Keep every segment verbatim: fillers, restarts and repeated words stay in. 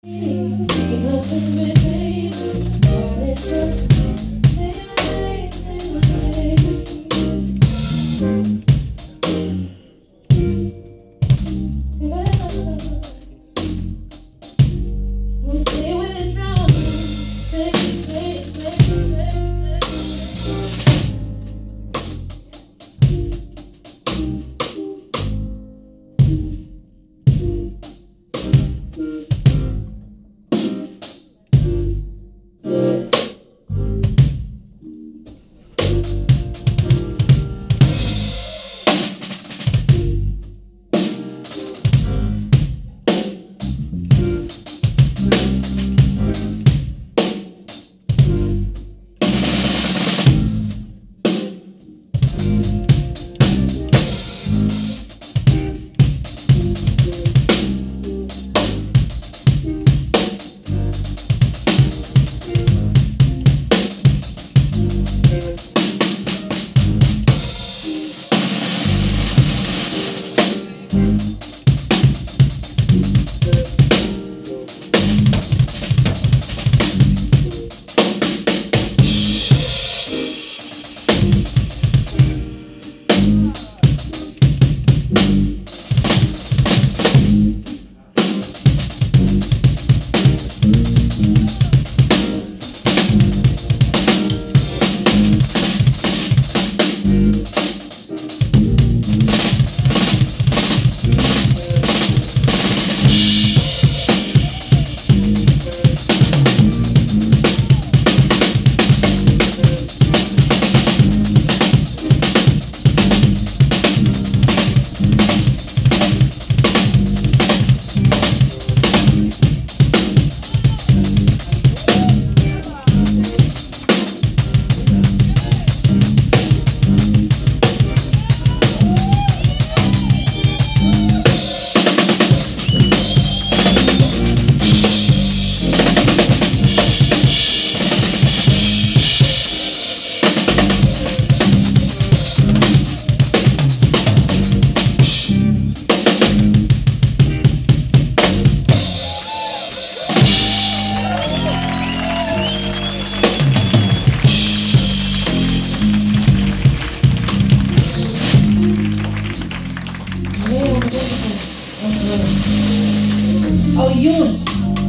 Oh jongens,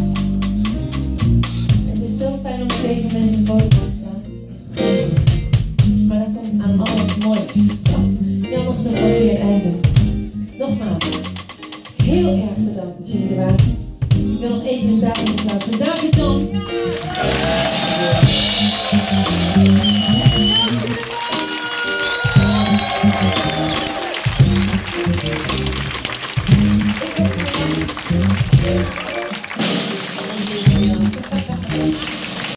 het is zo fijn om met deze mensen boven te staan. Maar dat komt aan al het moois. Jammer genoeg ook weer einde. Nogmaals, heel erg bedankt dat jullie er waren. Ik wil nog één keer een David applaus voor David Don. Ik was